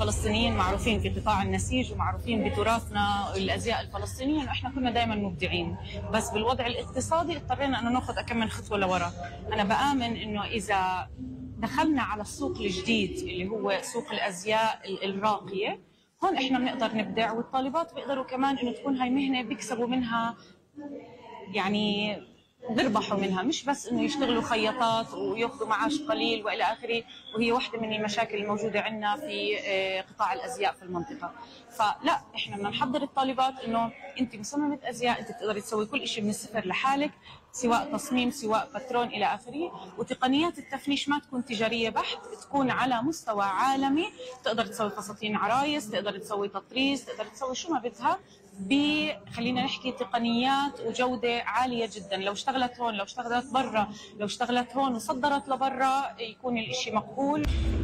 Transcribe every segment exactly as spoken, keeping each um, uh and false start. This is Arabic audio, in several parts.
الفلسطينيين معروفين في قطاع النسيج ومعروفين بتراثنا الازياء الفلسطينيه انه احنا كنا دائما مبدعين، بس بالوضع الاقتصادي اضطرينا انه ناخذ كم من خطوه لورا. انا بآمن انه اذا دخلنا على السوق الجديد اللي هو سوق الازياء الراقيه، هون احنا بنقدر نبدع، والطالبات بيقدروا كمان انه تكون هاي مهنه بيكسبوا منها، يعني بيربحوا منها، مش بس انه يشتغلوا خياطات وياخذوا معاش قليل والى اخره، وهي واحده من المشاكل الموجوده عندنا في قطاع الازياء في المنطقه. فلا، احنا بدنا نحضر الطالبات انه انت مصممه ازياء، انت بتقدري تسوي كل شيء من الصفر لحالك، سواء تصميم سواء باترون الى اخره، وتقنيات التفنيش ما تكون تجاريه بحت، تكون على مستوى عالمي، تقدر تسوي فساتين عرايس، تقدر تسوي تطريز، تقدر تسوي شو ما بدها ب خلينا نحكي تقنيات وجوده عاليه جدا. لو اشتغلت هون، لو اشتغلت برا، لو اشتغلت هون وصدرت لبرا، يكون الاشي مقبول.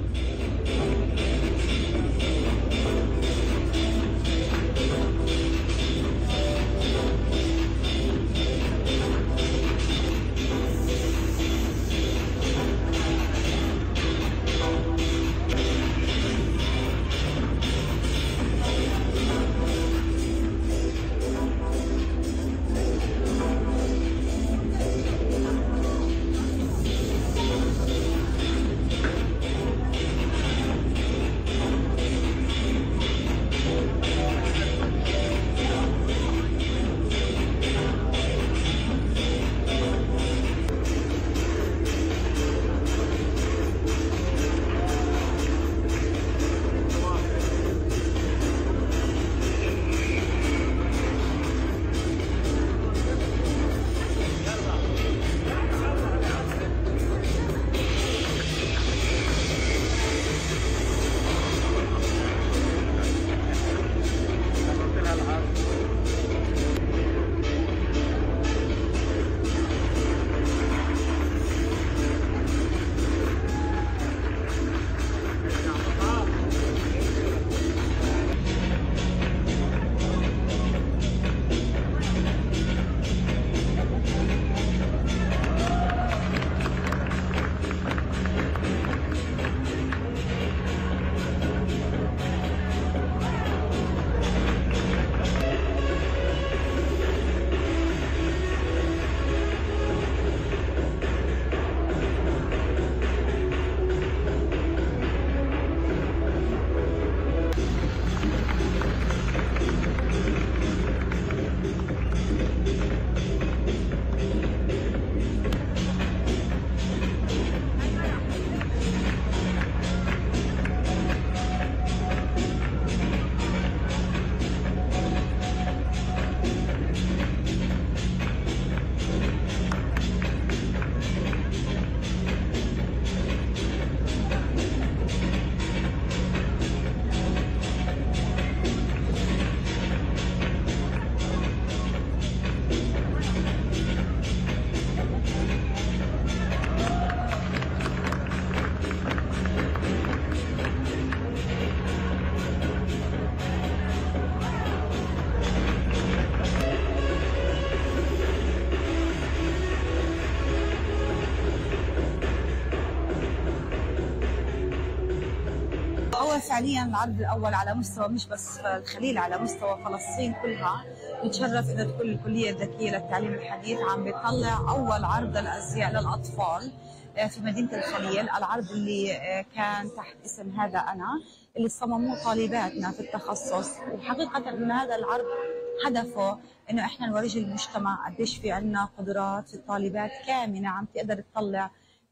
فعليا العرض الاول على مستوى مش بس الخليل، على مستوى فلسطين كلها. نتشرف انه تكون الكليه الذكيه للتعليم الحديث عم بيطلع اول عرض للازياء للاطفال في مدينه الخليل، العرض اللي كان تحت اسم هذا انا، اللي صمموه طالباتنا في التخصص. وحقيقه ان هذا العرض هدفه انه احنا نورجي المجتمع قديش في عندنا قدرات في الطالبات كامنه عم تقدر تطلع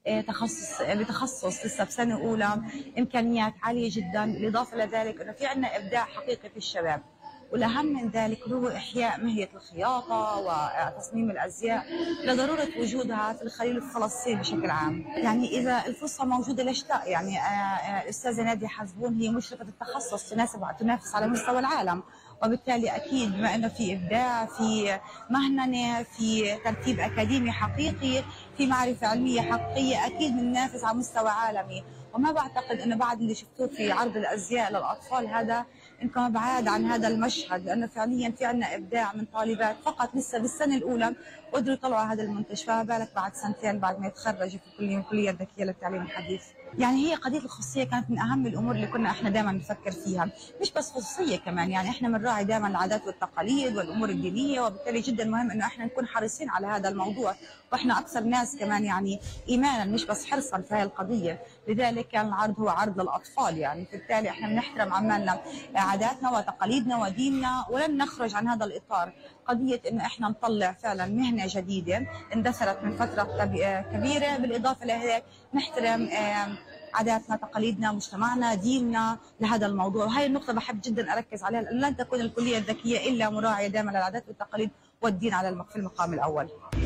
تخصص بتخصص لسه بسنه اولى، امكانيات عاليه جدا. بالاضافه لذلك انه في عندنا ابداع حقيقي في الشباب، والاهم من ذلك هو احياء مهنه الخياطه وتصميم الازياء لضروره وجودها في الخليل وفي فلسطين بشكل عام. يعني اذا الفرصه موجوده ليش لا؟ يعني الاستاذه ناديه حزبون هي مشرفه التخصص، تناسب تنافس على مستوى العالم، وبالتالي اكيد بما انه في ابداع، في مهنه، في ترتيب اكاديمي حقيقي، في معرفه علميه حقيقيه، اكيد بننافس على مستوى عالمي. وما بعتقد انه بعد اللي شفتوه في عرض الازياء للاطفال هذا انكم بعاد عن هذا المشهد، لانه فعليا في عندنا ابداع من طالبات فقط لسه بالسنه الاولى قدروا يطلعوا هذا المنتج، فما بالك بعد سنتين بعد ما يتخرجوا في كليه الكليه الذكيه للتعليم الحديث. يعني هي قضية الخصوصية كانت من أهم الأمور اللي كنا إحنا دائما نفكر فيها، مش بس خصوصية كمان، يعني إحنا بنراعي دائما العادات والتقاليد والأمور الدينية، وبالتالي جدا مهم إنه إحنا نكون حريصين على هذا الموضوع، وإحنا أكثر ناس كمان يعني إيمانا مش بس حرصا في هذه القضية. لذلك كان العرض هو عرض للأطفال، يعني بالتالي إحنا بنحترم عمالنا عاداتنا وتقاليدنا وديننا، ولن نخرج عن هذا الإطار. قضية إنه إحنا نطلع فعلا مهنة جديدة اندثرت من فترة كبيرة، بالإضافة لهيك نحترم عاداتنا تقاليدنا مجتمعنا ديننا لهذا الموضوع. وهي النقطة بحب جدا أركز عليها، لأن لن تكون الكلية الذكية إلا مراعية دائما للعادات والتقاليد والدين على في المقام الأول.